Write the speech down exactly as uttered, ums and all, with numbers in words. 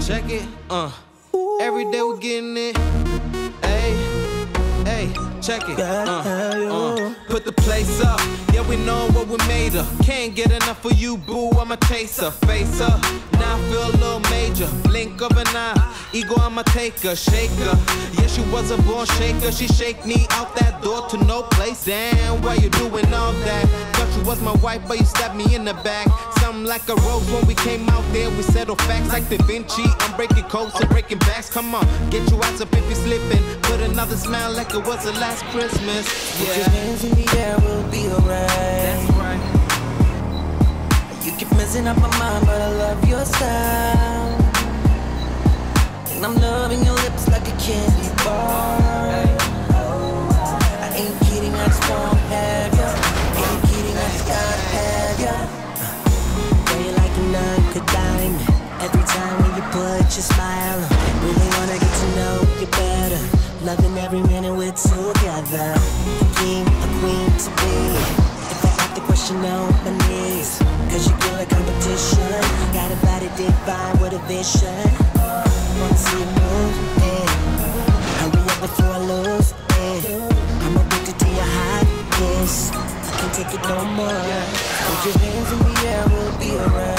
Check it, uh. Every day we're getting it. Hey, hey, check it, uh, uh. Put the place up, yeah, we know what we made of. Can't get enough of you, boo, I'm a chaser. Face up, now I feel a little major. Blink of an eye, ego, I'ma take her, shake her. Yeah, she was a born shaker, she shake me out that door to no place. Damn, why you doing all that? Thought you was my wife, but you stabbed me in the back. Something like a rose when we came out there, we settle facts like Da Vinci. I'm breaking codes and breaking backs, come on, get your ass up if you're slipping. Put another smile like it was the last Christmas. Yeah. Put your hands in the air, we'll be alright. That's right. You keep messing up my mind, but I love your style. And I'm loving your lips like a candy bar. I ain't kidding, I just wanna have ya. Ain't kidding, I just gotta have ya. Girl, you like a nugget diamond. Every time when you put your smile on, really wanna get to know you better. Loving every minute we're together. The king, a queen to be. If I have to question on my knees, cause you feel like competition. Got a body divine with a vision. Wanna see you move, yeah. Hurry up before I lose, yeah. I'm addicted to your hot kiss. I can't take it no more. Put your hands in the air, we'll be alright.